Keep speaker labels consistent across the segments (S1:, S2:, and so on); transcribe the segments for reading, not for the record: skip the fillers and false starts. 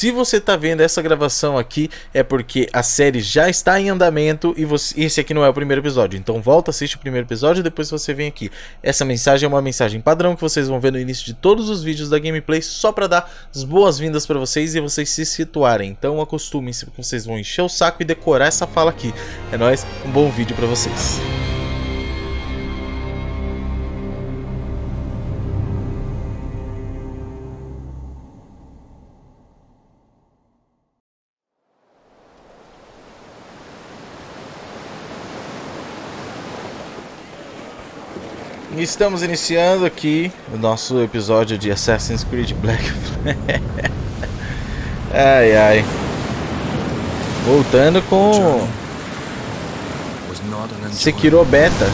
S1: Se você tá vendo essa gravação aqui, é porque a série já está em andamento e esse aqui não é o primeiro episódio. Então volta, assiste o primeiro episódio e depois você vem aqui. Essa mensagem é uma mensagem padrão que vocês vão ver no início de todos os vídeos da gameplay, só para dar as boas-vindas para vocês e vocês se situarem. Então acostumem-se, porque vocês vão encher o saco e decorar essa fala aqui. É nóis, um bom vídeo para vocês. Estamos iniciando aqui o nosso episódio de Assassin's Creed Black Flag. Ai ai. Voltando com Sekiro Beta.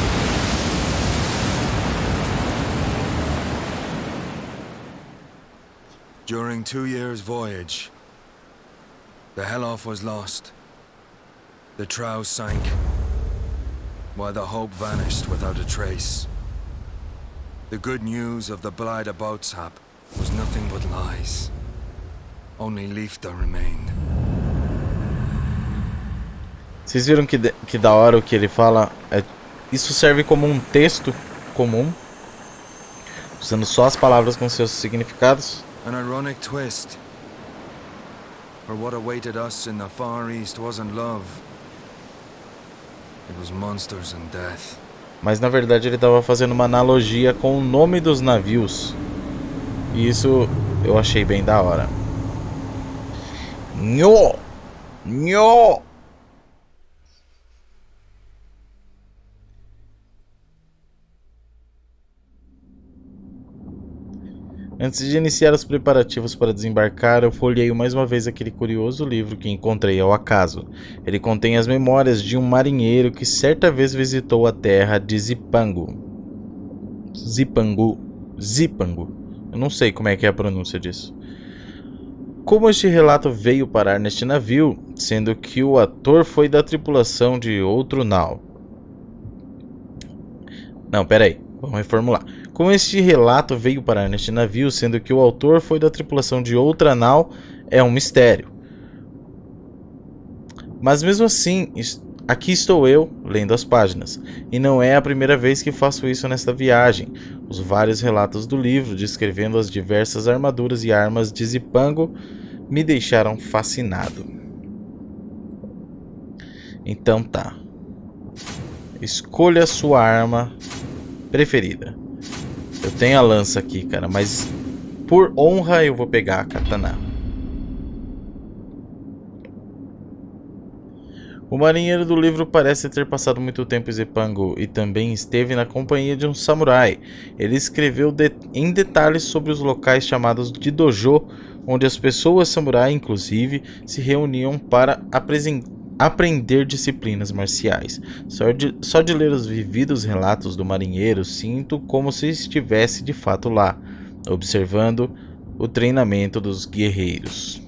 S2: During 2 years' voyage, the Hellof was lost. The Trow sank, while the Hope vanished without a trace. The good news of the Blythe Boatshap was nothing but lies. Only Leifta remained.
S1: Vocês viram que da hora o que ele fala? Isso serve como um texto comum, usando só as palavras com seus significados.
S2: An ironic twist. For what awaited us in the Far East wasn't love. It was monsters and death.
S1: Mas na verdade ele estava fazendo uma analogia com o nome dos navios. E isso eu achei bem da hora. Nho! Nho! Antes de iniciar os preparativos para desembarcar, eu folhei mais uma vez aquele curioso livro que encontrei ao acaso. Ele contém as memórias de um marinheiro que certa vez visitou a terra de Zipango. Zipango. Eu não sei como é que é a pronúncia disso. Como este relato veio parar neste navio, sendo que o ator foi da tripulação de outro nau. Não, peraí. Vamos reformular. Como este relato veio parar neste navio, sendo que o autor foi da tripulação de outra nau, é um mistério. Mas mesmo assim, aqui estou eu, lendo as páginas. E não é a primeira vez que faço isso nesta viagem. Os vários relatos do livro, descrevendo as diversas armaduras e armas de Zipango, me deixaram fascinado. Então tá. Escolha sua arma preferida. Eu tenho a lança aqui, cara, mas por honra eu vou pegar a katana. O marinheiro do livro parece ter passado muito tempo em Zipango e também esteve na companhia de um samurai. Ele escreveu em detalhes sobre os locais chamados de dojo, onde as pessoas samurai, inclusive, se reuniam para aprender disciplinas marciais. Só de ler os vividos relatos do marinheiro, sinto como se estivesse de fato lá, observando o treinamento dos guerreiros.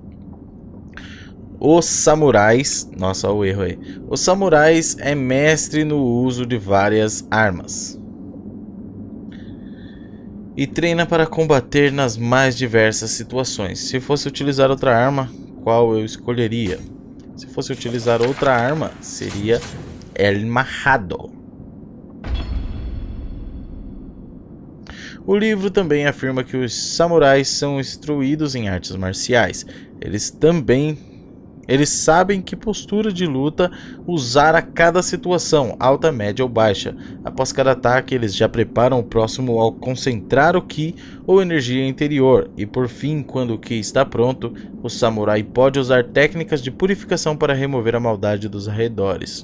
S1: Os samurais... Nossa, o erro aí. Os samurais é mestre no uso de várias armas e treina para combater nas mais diversas situações. Se fosse utilizar outra arma, qual eu escolheria? Se fosse utilizar outra arma, seria El Machado. O livro também afirma que os samurais são instruídos em artes marciais. Eles sabem que postura de luta usar a cada situação, alta, média ou baixa. Após cada ataque, eles já preparam o próximo ao concentrar o Ki ou energia interior. E por fim, quando o Ki está pronto, o samurai pode usar técnicas de purificação para remover a maldade dos arredores.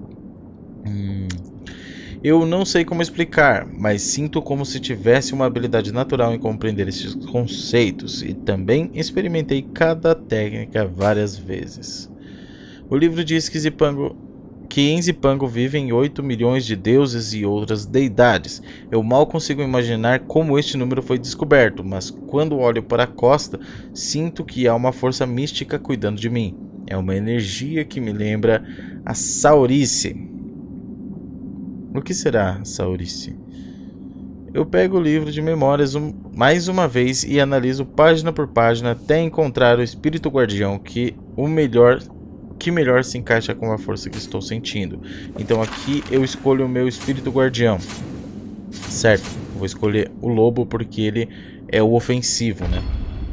S1: Eu não sei como explicar, mas sinto como se tivesse uma habilidade natural em compreender esses conceitos e também experimentei cada técnica várias vezes. O livro diz que em Zipango vivem 8 milhões de deuses e outras deidades. Eu mal consigo imaginar como este número foi descoberto, mas quando olho para a costa, sinto que há uma força mística cuidando de mim. É uma energia que me lembra a Saurice. O que será Saurice? Eu pego o livro de memórias mais uma vez e analiso página por página até encontrar o espírito guardião que melhor se encaixa com a força que estou sentindo. Então aqui eu escolho o meu espírito guardião. Certo, vou escolher o lobo porque ele é o ofensivo, né?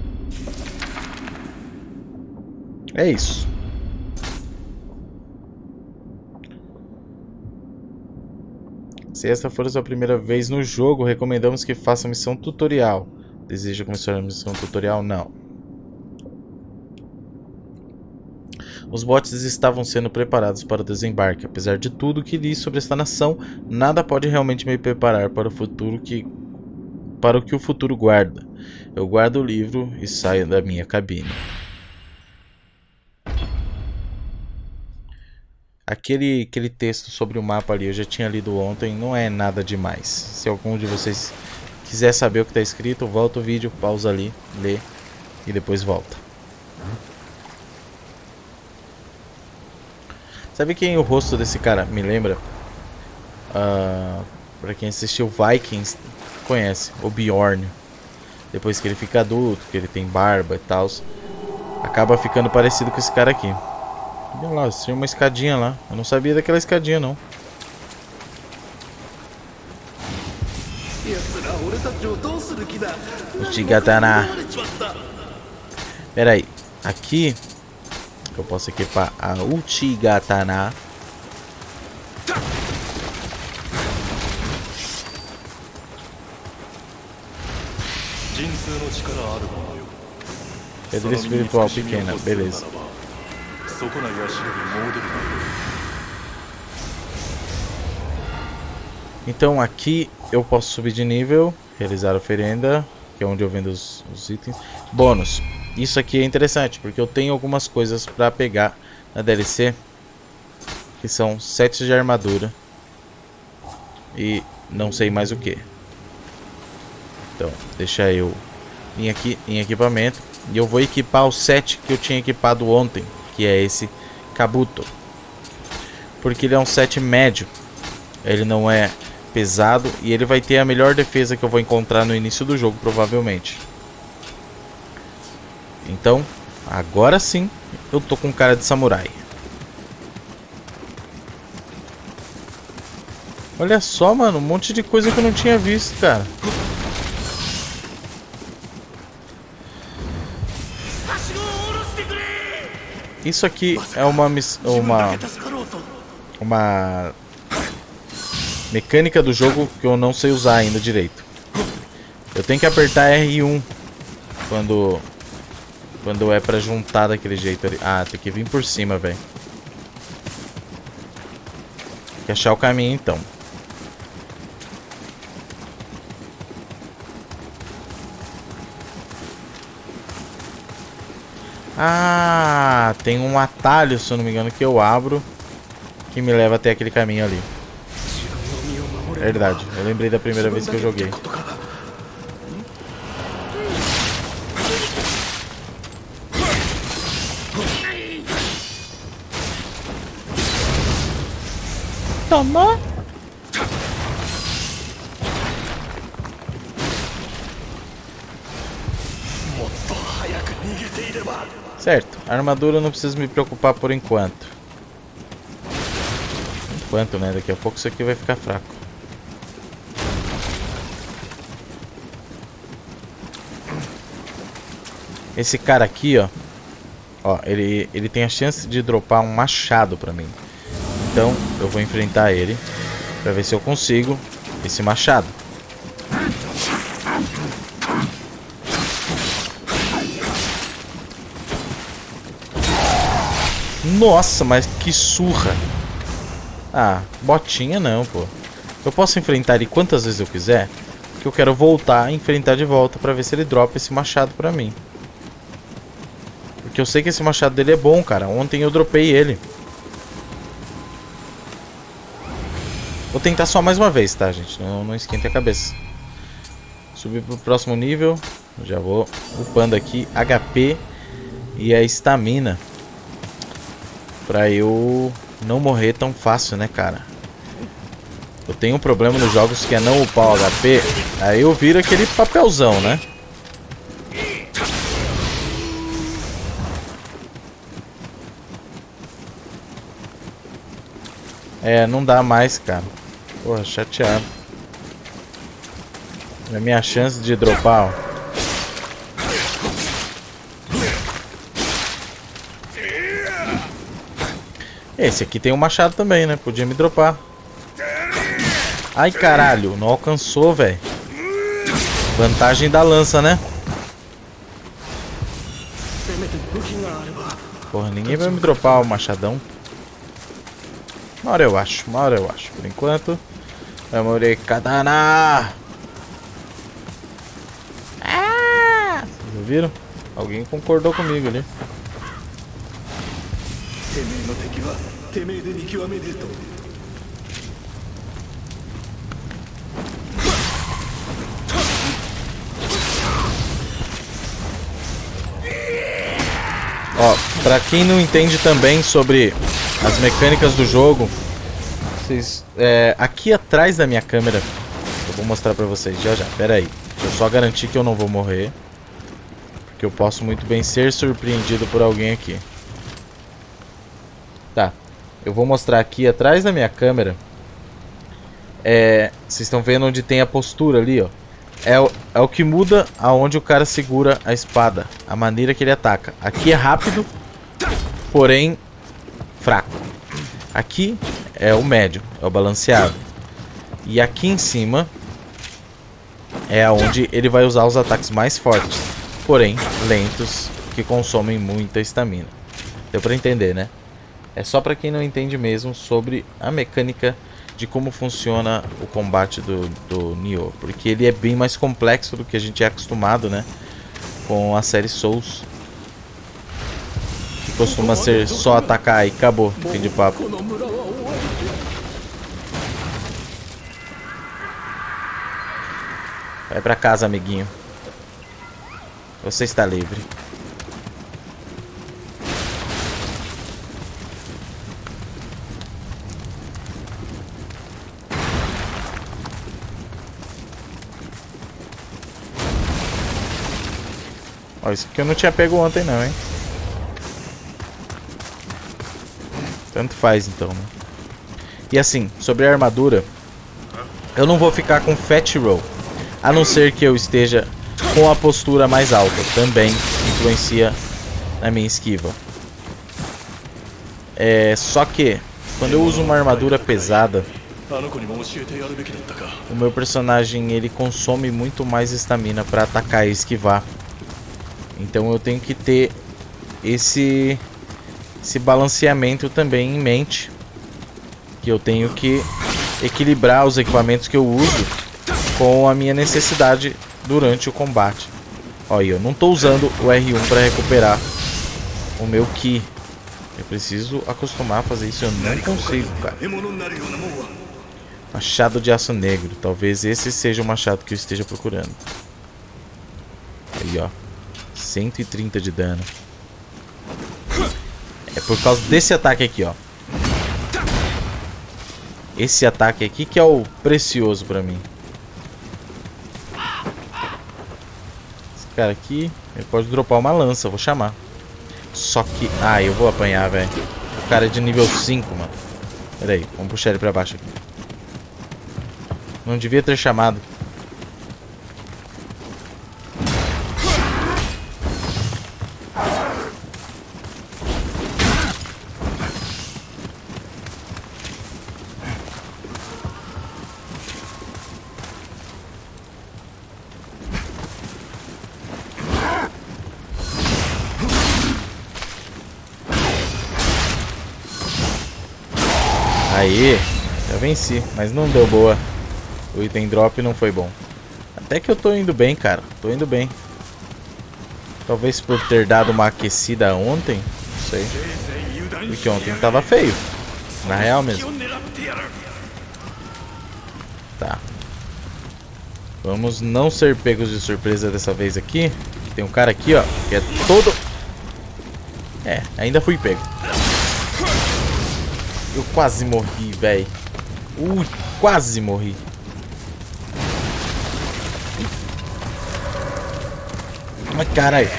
S1: É isso. Se esta for a sua primeira vez no jogo, recomendamos que faça a missão tutorial. Deseja começar a missão tutorial? Não. Os botes estavam sendo preparados para o desembarque. Apesar de tudo que li sobre esta nação, nada pode realmente me preparar para o futuro para o que o futuro guarda. Eu guardo o livro e saio da minha cabine. Aquele texto sobre o mapa ali eu já tinha lido ontem, não é nada demais. Se algum de vocês quiser saber o que está escrito, volta o vídeo, pausa ali, lê e depois volta. Sabe quem o rosto desse cara me lembra? Pra quem assistiu Vikings, conhece, o Bjorn. Depois que ele fica adulto, que ele tem barba e tal, acaba ficando parecido com esse cara aqui. Olha lá, tinha uma escadinha lá. Eu não sabia daquela escadinha, não. Uchigatana. Pera aí. Aqui eu posso equipar a Uchigatana. Pedra espiritual pequena, beleza. Então aqui eu posso subir de nível, realizar a oferenda, que é onde eu vendo os itens. Bônus. Isso aqui é interessante, porque eu tenho algumas coisas para pegar na DLC, que são sets de armadura e não sei mais o que. Então, deixa eu vir aqui em equipamento e eu vou equipar o set que eu tinha equipado ontem, que é esse Kabuto, porque ele é um set médio, ele não é pesado e ele vai ter a melhor defesa que eu vou encontrar no início do jogo, provavelmente. Então, agora sim, eu tô com cara de samurai. Olha só, mano, um monte de coisa que eu não tinha visto, cara. Isso aqui é uma mecânica do jogo que eu não sei usar ainda direito. Eu tenho que apertar R1 quando é pra juntar daquele jeito ali. Ah, tem que vir por cima, velho. Tem que achar o caminho, então. Ah, tem um atalho, se eu não me engano, que eu abro, que me leva até aquele caminho ali. Verdade, eu lembrei da primeira vez que eu joguei. Toma! Certo, a armadura eu não preciso me preocupar por enquanto. Enquanto, né? Daqui a pouco isso aqui vai ficar fraco. Esse cara aqui, ó. Ó, ele tem a chance de dropar um machado pra mim. Então, eu vou enfrentar ele pra ver se eu consigo esse machado. Nossa, mas que surra. Ah, botinha não, pô. Eu posso enfrentar ele quantas vezes eu quiser, que eu quero voltar e enfrentar de volta pra ver se ele dropa esse machado pra mim. Porque eu sei que esse machado dele é bom, cara. Ontem eu dropei ele. Vou tentar só mais uma vez, tá, gente? Não esquente a cabeça. Subir pro próximo nível. Já vou upando aqui HP e a estamina, pra eu não morrer tão fácil, né, cara? Eu tenho um problema nos jogos que é não upar o HP Aí eu viro aquele papelzão, né? É, não dá mais, cara. Porra, chateado. É a minha chance de dropar, ó. Esse aqui tem um machado também, né? Podia me dropar. Ai, caralho. Não alcançou, velho. Vantagem da lança, né? Porra, ninguém vai me dropar o machadão. Uma hora eu acho. Por enquanto, Amorei Katana! Ah! Vocês viram? Alguém concordou comigo ali. Ó, pra quem não entende também sobre as mecânicas do jogo, vocês, aqui atrás da minha câmera, eu vou mostrar pra vocês já. Pera aí, deixa eu só garantir que eu não vou morrer, porque eu posso muito bem ser surpreendido por alguém aqui. Tá, eu vou mostrar aqui atrás da minha câmera. Vocês estão vendo onde tem a postura ali, ó. É o que muda aonde o cara segura a espada, a maneira que ele ataca. Aqui é rápido, porém fraco. Aqui é o médio, é o balanceado. E aqui em cima é onde ele vai usar os ataques mais fortes, porém lentos, que consomem muita estamina. Deu pra entender, né? É só pra quem não entende mesmo sobre a mecânica de como funciona o combate do Nioh, porque ele é bem mais complexo do que a gente é acostumado, né, com a série Souls, que costuma ser só atacar e acabou, fim de papo. Vai pra casa, amiguinho. Você está livre. Ó, isso aqui eu não tinha pego ontem não, hein? Tanto faz então, né? E assim, sobre a armadura, eu não vou ficar com Fat Roll, a não ser que eu esteja com a postura mais alta. Também influencia na minha esquiva. Só que quando eu uso uma armadura pesada, o meu personagem ele consome muito mais estamina para atacar e esquivar. Então eu tenho que ter esse balanceamento também em mente, que eu tenho que equilibrar os equipamentos que eu uso com a minha necessidade durante o combate. Olha, eu não estou usando o R1 para recuperar o meu Ki. Eu preciso acostumar a fazer isso, eu não consigo, cara. Machado de aço negro, talvez esse seja o machado que eu esteja procurando. Aí, ó. 130 de dano. É por causa desse ataque aqui, ó. Esse ataque aqui que é o precioso pra mim. Esse cara aqui, ele pode dropar uma lança, eu vou chamar. Só que... ah, eu vou apanhar, velho. O cara é de nível 5, mano. Pera aí, vamos puxar ele pra baixo aqui. Não devia ter chamado. Aí, já venci, mas não deu boa. O item drop não foi bom. Até que eu tô indo bem, cara. Tô indo bem. Talvez por ter dado uma aquecida ontem. Não sei. Porque ontem tava feio. Na real mesmo. Tá. Vamos não ser pegos de surpresa dessa vez aqui. Tem um cara aqui, ó, que é todo... ainda fui pego. Eu quase morri, velho. Quase morri. Ai, caralho.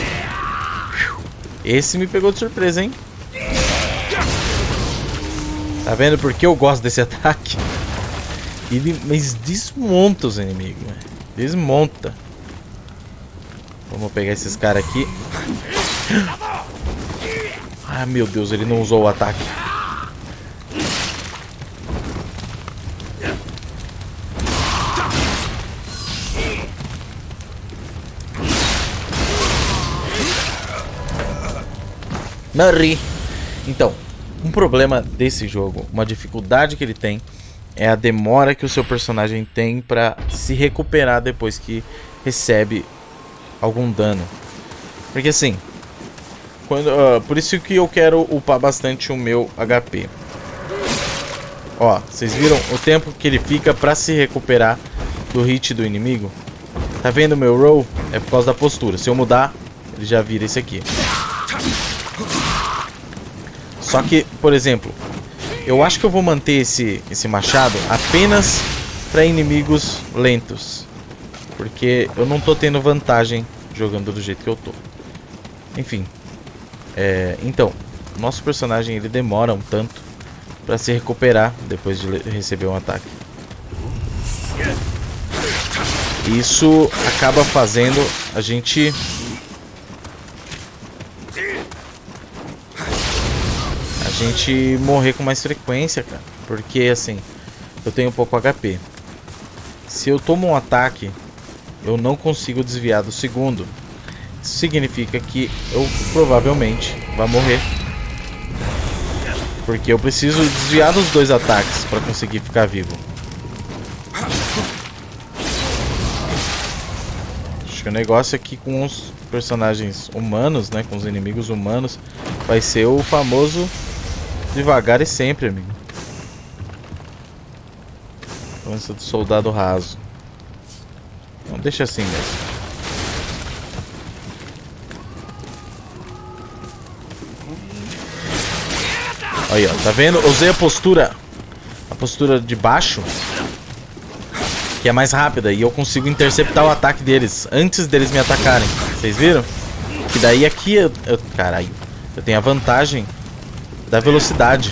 S1: Esse me pegou de surpresa, hein? Tá vendo por que eu gosto desse ataque? Mas desmonta os inimigos, né? Desmonta. Vamos pegar esses caras aqui. Ah, meu Deus, ele não usou o ataque. Morri. Então, um problema desse jogo, uma dificuldade que ele tem, é a demora que o seu personagem tem para se recuperar depois que recebe algum dano. Porque assim, por isso que eu quero upar bastante o meu HP. Ó, vocês viram o tempo que ele fica para se recuperar do hit do inimigo? Tá vendo o meu roll? É por causa da postura. Se eu mudar, ele já vira esse aqui. Só que, por exemplo, eu acho que eu vou manter esse machado apenas para inimigos lentos. Porque eu não tô tendo vantagem jogando do jeito que eu tô. Enfim. Então, nosso personagem ele demora um tanto para se recuperar depois de receber um ataque. Isso acaba fazendo a gente morrer com mais frequência, cara. Porque assim, eu tenho pouco HP. Se eu tomo um ataque, eu não consigo desviar do segundo. Isso significa que eu provavelmente vou morrer. Porque eu preciso desviar dos dois ataques para conseguir ficar vivo. Acho que o negócio aqui com os personagens humanos, né, com os inimigos humanos, vai ser o famoso devagar e sempre, amigo. Lança do soldado raso. Não, deixa assim mesmo. Aí, ó, tá vendo? Eu usei a postura de baixo, que é mais rápida, e eu consigo interceptar o ataque deles antes deles me atacarem. Vocês viram? Que daí aqui caralho, eu tenho a vantagem da velocidade.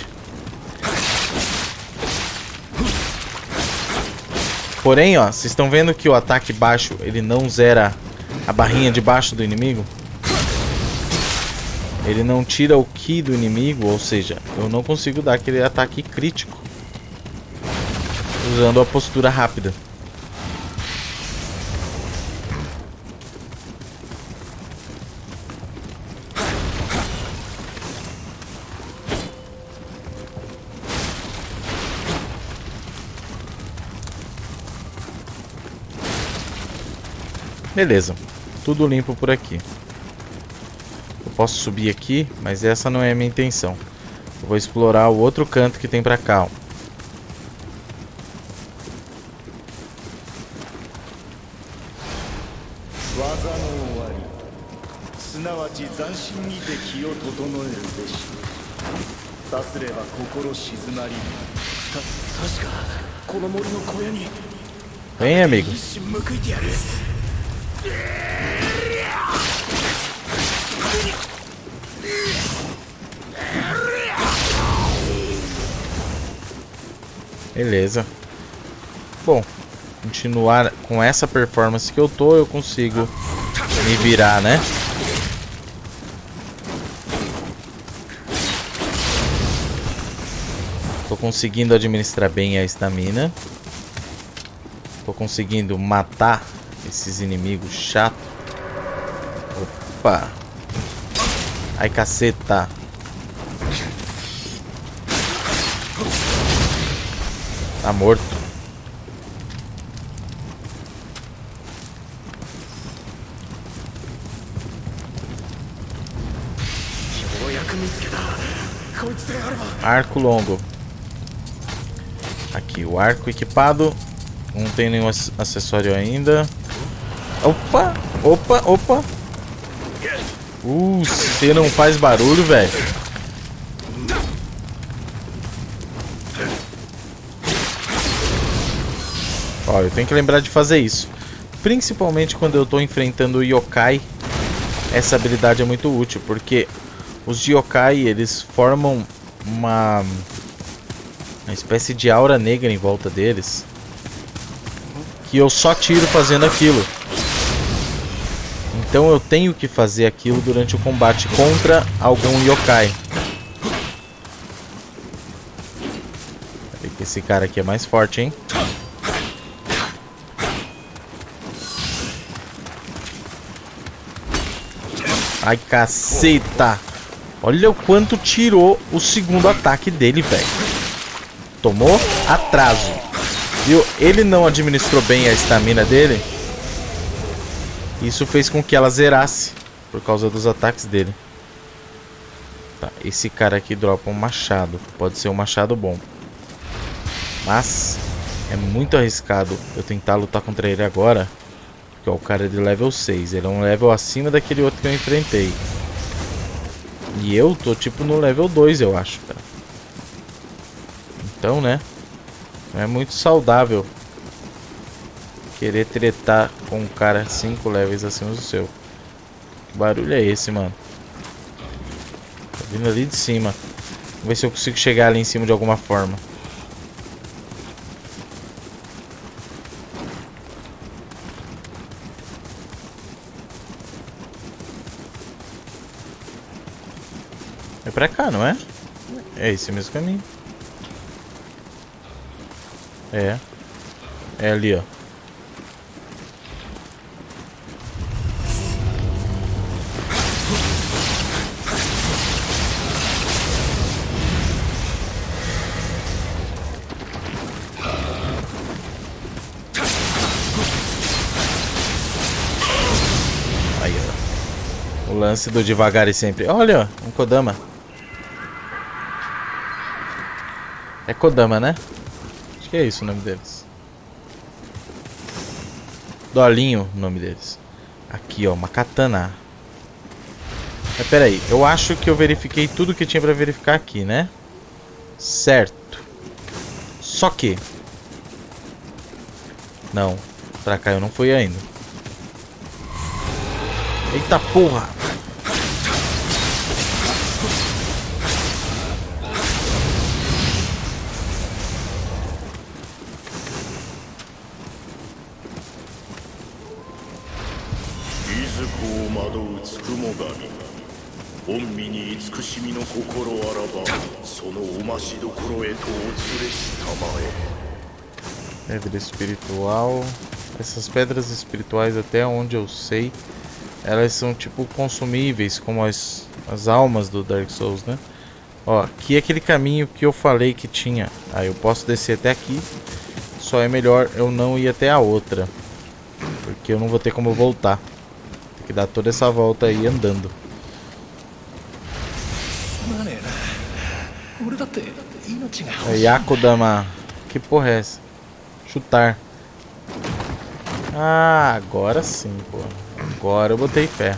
S1: Porém, ó, vocês estão vendo que o ataque baixo ele não zera a barrinha de baixo do inimigo? Ele não tira o ki do inimigo, ou seja, eu não consigo dar aquele ataque crítico usando a postura rápida. Beleza, tudo limpo por aqui. Eu posso subir aqui, mas essa não é a minha intenção. Eu vou explorar o outro canto que tem pra cá, ó. Vem, amigo. Beleza. Bom, continuar com essa performance que eu tô, eu consigo me virar, né? Tô conseguindo administrar bem a estamina. Tô conseguindo matar esses inimigos chatos. Opa! Ai, caceta! Tá morto. Arco longo. Aqui, o arco equipado. Não tem nenhum acessório ainda. Opa! Opa! Opa! Você não faz barulho, velho. Ó, eu tenho que lembrar de fazer isso. principalmente quando eu tô enfrentando o yokai, essa habilidade é muito útil, porque os yokai, eles formam uma espécie de aura negra em volta deles, que eu só tiro fazendo aquilo. Então eu tenho que fazer aquilo durante o combate contra algum yokai. Peraí que esse cara aqui é mais forte, hein? Ai, caceta! Olha o quanto tirou o segundo ataque dele, velho. Tomou atraso. Viu? Ele não administrou bem a estamina dele. Isso fez com que ela zerasse por causa dos ataques dele. Tá, esse cara aqui dropa um machado. Pode ser um machado bom. Mas é muito arriscado eu tentar lutar contra ele agora. Porque ó, o cara é de level 6. Ele é um level acima daquele outro que eu enfrentei. E eu tô tipo no level 2, eu acho, cara. Então, né? Não é muito saudável querer tretar com um cara 5 levels acima do seu. Que barulho é esse, mano? Tá vindo ali de cima. Vamos ver se eu consigo chegar ali em cima de alguma forma. É pra cá, não é? É esse mesmo caminho. É. É ali, ó. Aí, ó. O lance do devagar e sempre. Olha, um Kodama. É Kodama, né? Acho que é isso o nome deles. Dolinho o nome deles. Aqui, ó, uma katana. Mas pera aí, eu acho que eu verifiquei tudo que tinha pra verificar aqui, né? Certo. Só que... Não, pra cá eu não fui ainda. Eita porra! Pedra espiritual. Essas pedras espirituais, até onde eu sei, elas são tipo consumíveis, como as almas do Dark Souls, né? Ó, aqui é aquele caminho que eu falei que tinha. Aí eu posso descer até aqui. Só é melhor eu não ir até a outra, porque eu não vou ter como voltar. Tem que dar toda essa volta aí andando. É Yakodama. Que porra é essa? Chutar. Ah, agora sim, pô. Agora eu botei fé.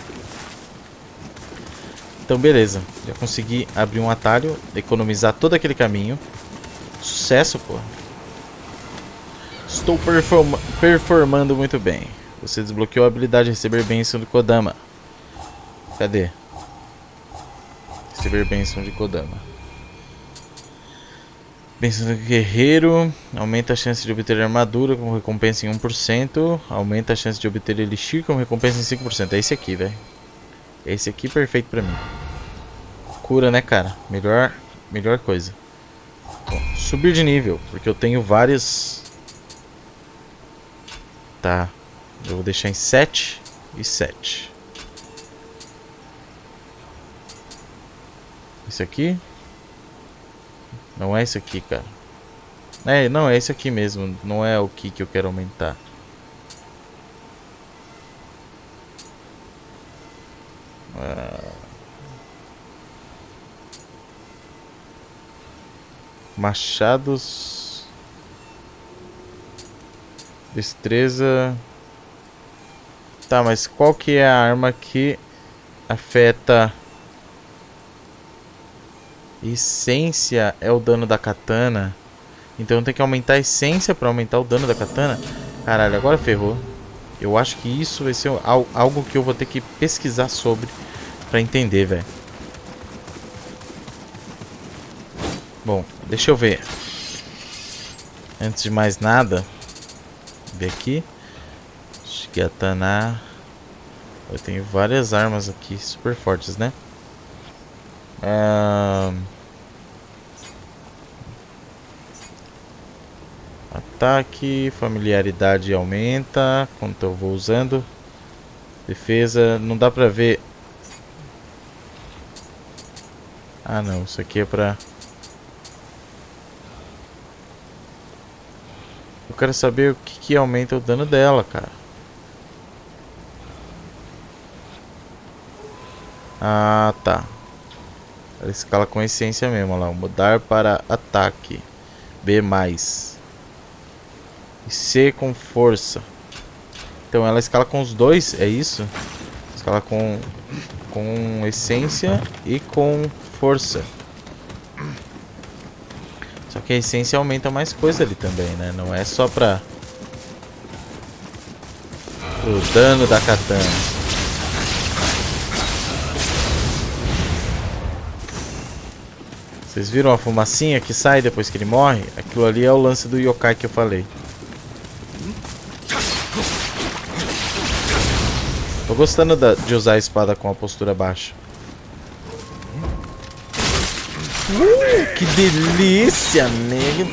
S1: Então, beleza. Já consegui abrir um atalho, economizar todo aquele caminho. Sucesso, pô. Estou performando muito bem. Você desbloqueou a habilidade de receber bênção de Kodama. Cadê? Receber bênção de Kodama. Bênção do guerreiro. Aumenta a chance de obter armadura com recompensa em 1%. Aumenta a chance de obter elixir com recompensa em 5%. É esse aqui, velho. Esse aqui é perfeito pra mim. Cura, né, cara? Melhor coisa. Bom, subir de nível, porque eu tenho vários. Tá. Eu vou deixar em 7 e 7. Esse aqui. Não é esse aqui, cara. É, não, é esse aqui mesmo. Não é o que eu quero aumentar. Machados. Destreza. Tá, mas qual que é a arma que afeta... Essência é o dano da katana. Então tem que aumentar a essência pra aumentar o dano da katana. Caralho, agora ferrou. Eu acho que isso vai ser algo que eu vou ter que pesquisar sobre pra entender, velho. Bom, deixa eu ver. Antes de mais nada, ver aqui. Shigatana. Eu tenho várias armas aqui super fortes, né? Ataque, familiaridade aumenta quando eu vou usando. Defesa, não dá pra ver. Ah não, isso aqui é pra... Eu quero saber o que aumenta o dano dela, cara. Ah, tá. Ela escala com essência mesmo, olha lá. Mudar para ataque. B+. E C com força. Então ela escala com os dois, é isso? Escala com essência e com força. Só que a essência aumenta mais coisa ali também, né? Não é só pra... o dano da katana. Vocês viram a fumacinha que sai depois que ele morre? Aquilo ali é o lance do yokai que eu falei. Tô gostando de usar a espada com a postura baixa. Que delícia, nego.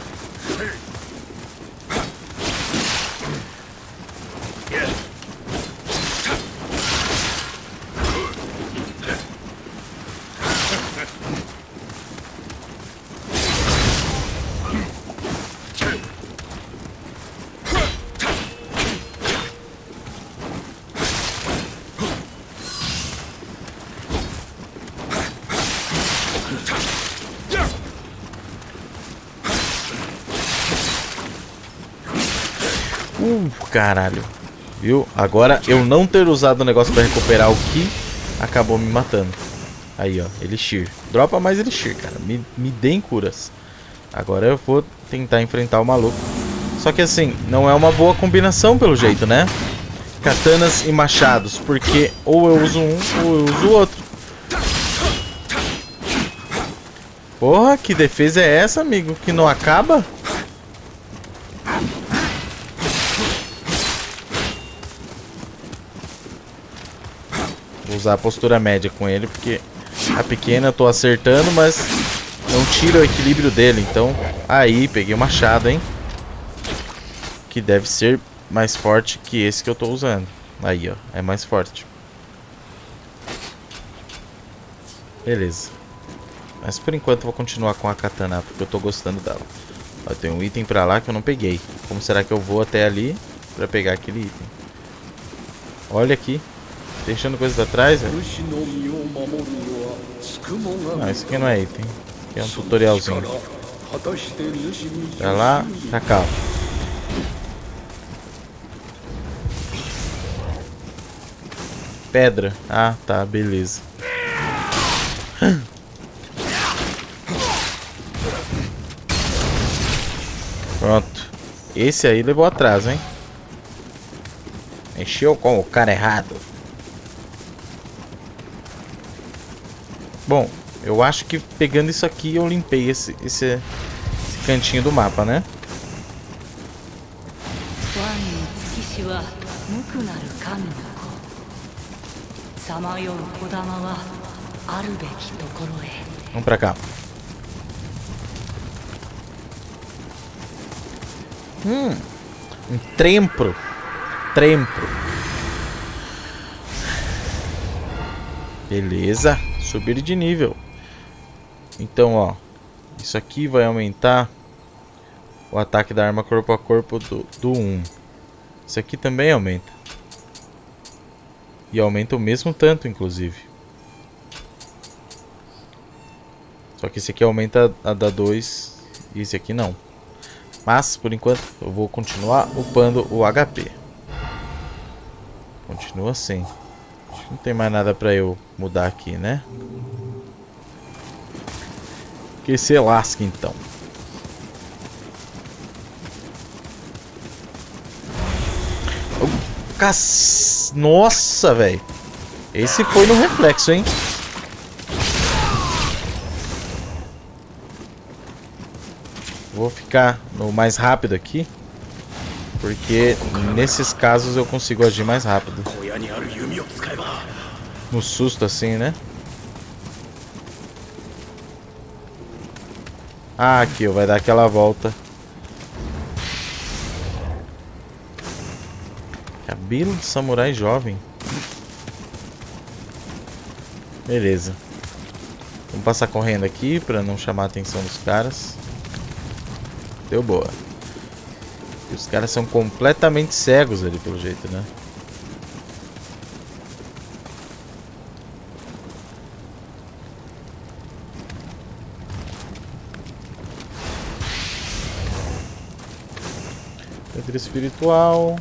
S1: Caralho. Viu? Agora eu não ter usado o negócio pra recuperar o Ki acabou me matando. Aí, ó. Elixir. Dropa mais Elixir, cara. Me deem curas. Agora eu vou tentar enfrentar o maluco. Só que assim, não é uma boa combinação pelo jeito, né? Katanas e machados. Porque ou eu uso um ou eu uso o outro. Porra, que defesa é essa, amigo? Que não acaba? Vou usar a postura média com ele, porque a pequena eu tô acertando, mas não tira o equilíbrio dele. Então, aí, peguei o machado, hein? Que deve ser mais forte que esse que eu tô usando. Aí, ó, é mais forte. Beleza. Mas por enquanto eu vou continuar com a katana, porque eu tô gostando dela. Ó, tem um item pra lá que eu não peguei. Como será que eu vou até ali pra pegar aquele item? Olha aqui. Deixando coisa pra trás, velho. Não, isso aqui não é item. Aqui é um tutorialzinho. Pra lá, pra cá. Pedra. Ah, tá, beleza. Pronto. Esse aí levou atraso, hein? Mexeu com o cara errado. Bom, eu acho que pegando isso aqui eu limpei esse cantinho do mapa, né? Vamos pra cá. Um trempro. Beleza. Subir de nível. Então, ó. Isso aqui vai aumentar o ataque da arma corpo a corpo do 1. Isso aqui também aumenta. E aumenta o mesmo tanto, inclusive. Só que esse aqui aumenta a da 2 e esse aqui não. Mas, por enquanto, eu vou continuar upando o HP. Continua assim. Não tem mais nada pra eu mudar aqui, né? Que se lasque, então. Nossa, velho. Esse foi no reflexo, hein? Vou ficar no mais rápido aqui. Porque nesses casos eu consigo agir mais rápido. No susto assim, né? Ah, aqui, ó, vai dar aquela volta. Cabelo de samurai jovem. Beleza. Vamos passar correndo aqui pra não chamar a atenção dos caras. Deu boa. E os caras são completamente cegos ali, pelo jeito, né? Pedra espiritual.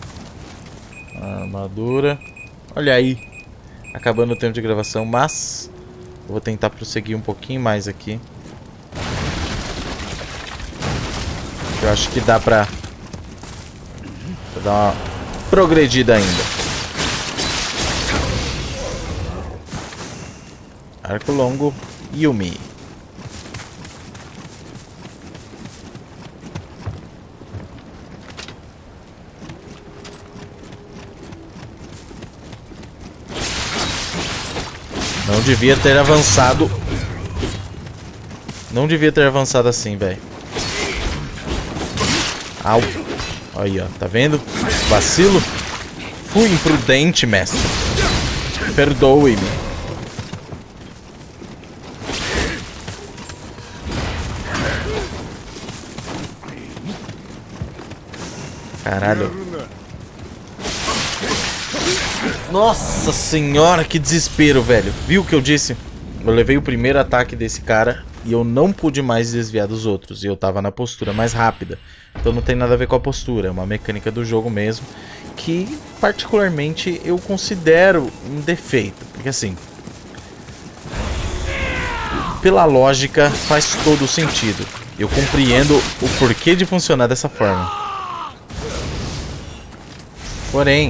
S1: Armadura. Olha aí. Acabando o tempo de gravação, mas eu vou tentar prosseguir um pouquinho mais aqui. Eu acho que dá pra dar uma progredida ainda. Arco longo, Yumi. Não devia ter avançado. Não devia ter avançado assim, velho. Au. Aí, ó. Tá vendo? Vacilo. Fui imprudente, mestre. Perdoe-me. Caralho. Nossa senhora, que desespero, velho. Viu o que eu disse? Eu levei o primeiro ataque desse cara e eu não pude mais desviar dos outros. E eu tava na postura mais rápida. Então não tem nada a ver com a postura. É uma mecânica do jogo mesmo. Que particularmente eu considero um defeito. Porque assim, pela lógica faz todo sentido. Eu compreendo o porquê de funcionar dessa forma. Porém,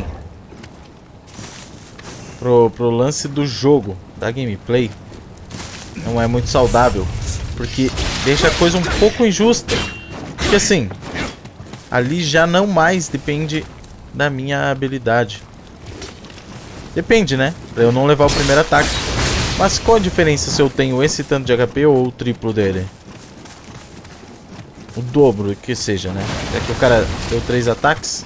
S1: pro lance do jogo, da gameplay, não é muito saudável, porque deixa a coisa um pouco injusta. Porque assim, ali já não mais depende da minha habilidade. Depende, né? Pra eu não levar o primeiro ataque. Mas qual a diferença se eu tenho esse tanto de HP ou o triplo dele? O dobro, que seja, né? Já que o cara deu 3 ataques.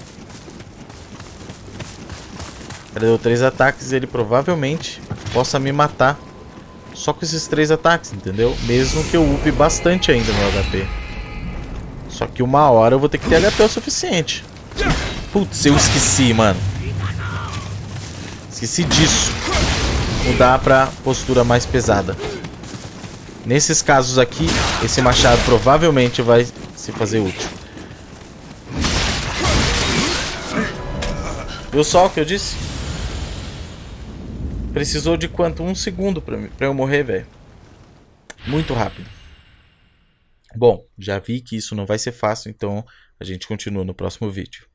S1: O cara deu 3 ataques e ele provavelmente possa me matar só com esses 3 ataques, entendeu? Mesmo que eu upe bastante ainda no HP. Só que uma hora eu vou ter que ter HP o suficiente. Putz, eu esqueci, mano. Esqueci disso. Mudar pra postura mais pesada. Nesses casos aqui, esse machado provavelmente vai se fazer útil. Viu só o que eu disse? Precisou de quanto? 1 segundo pra eu morrer, velho. Muito rápido. Bom, já vi que isso não vai ser fácil, então a gente continua no próximo vídeo.